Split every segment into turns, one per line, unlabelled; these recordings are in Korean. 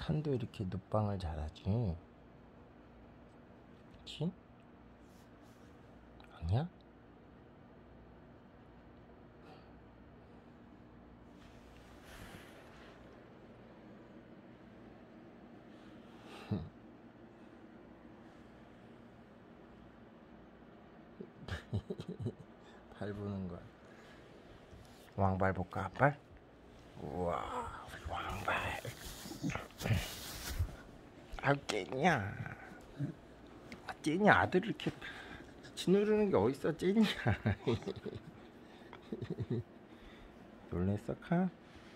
칸도 이렇게 눕방을 잘하지. 그치? 아니야? 발 보는 거야. 왕발 볼까? 앞발? 우와, 우리 왕발. 아, 쟤냐? 쟤냐? 아들 이렇게 짓누르는 게 어딨어, 쟤냐? 놀랬어, 카?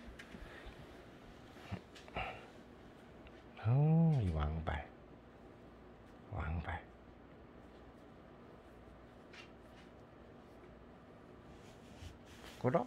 이 왕발. 왕발. 끌어?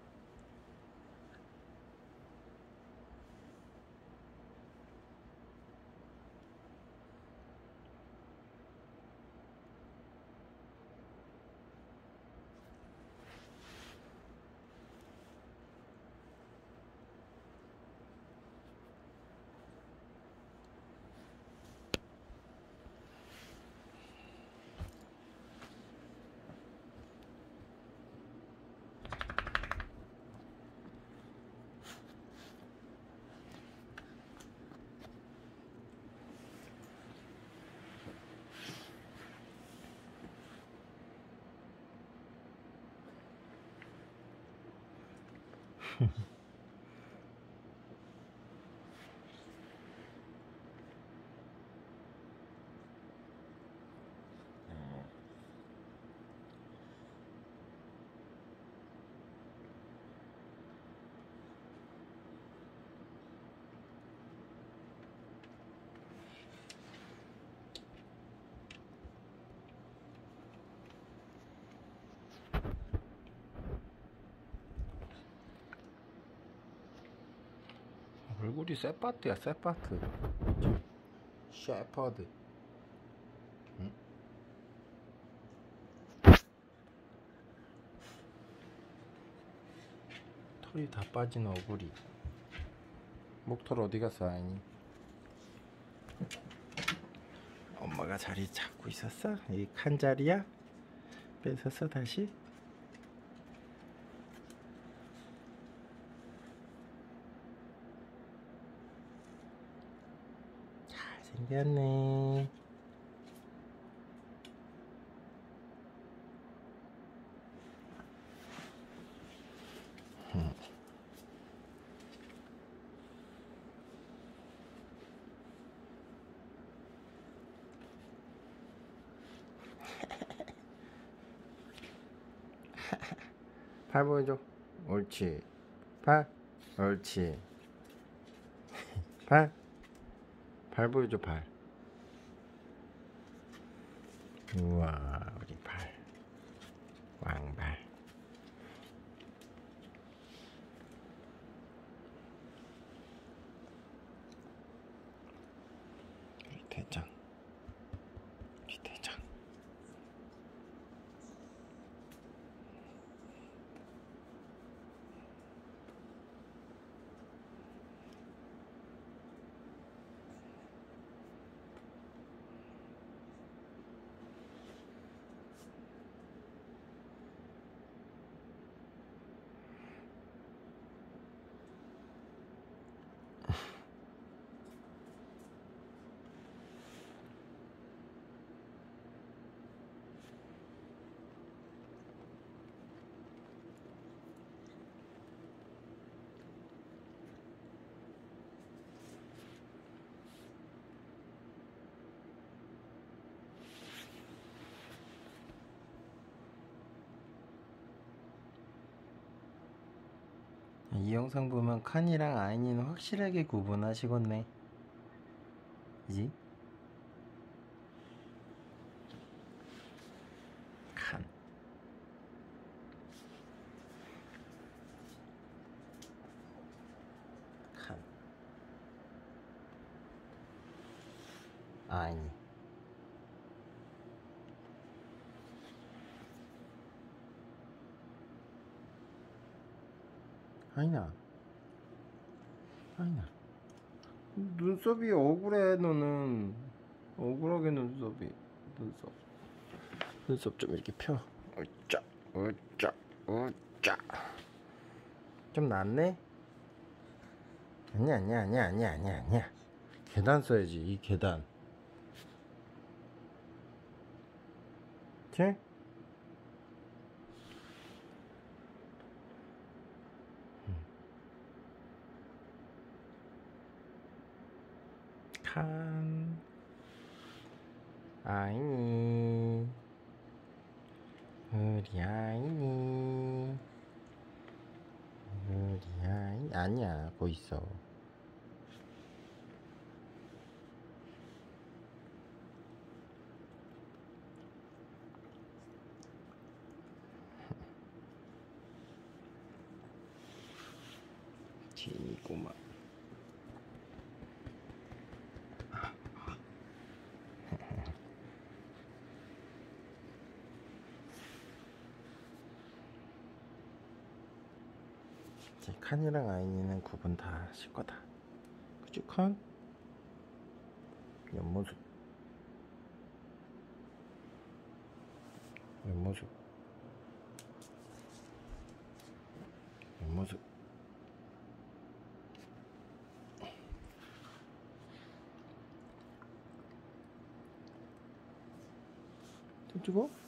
얼굴이 세파트야, 세파트. 셰퍼드. 응? 털이 다 빠진 얼굴이. 목털 어디 갔어, 아니? 엄마가 자리 잡고 있었어? 이 칸 자리야? 뺏었어 다시? 잘생겼네. 발 보여줘. 옳지. 발. 옳지. 발. 발 보여줘, 발. 우와, 우리 발. 왕발. 우리 대장. 우리 대장. 이 영상 보면 칸이랑 아인이는 확실하게 구분하시겠네. 그지? 칸. 칸. 아인이. 아인아. 아인아. 눈썹이 억울해. 너는 억울하게 눈썹 좀 이렇게 펴. 으짜 으짜 으짜. 좀 낫네? 아니야. 계단 써야지. 이 계단. 그치? 칸 아이니 우리 아이니 아니야 뭐 있어. 지니구만. 칸이랑 아이니는 구분 다 하실 거다. 그치 칸? 옆모습 좀 찍어?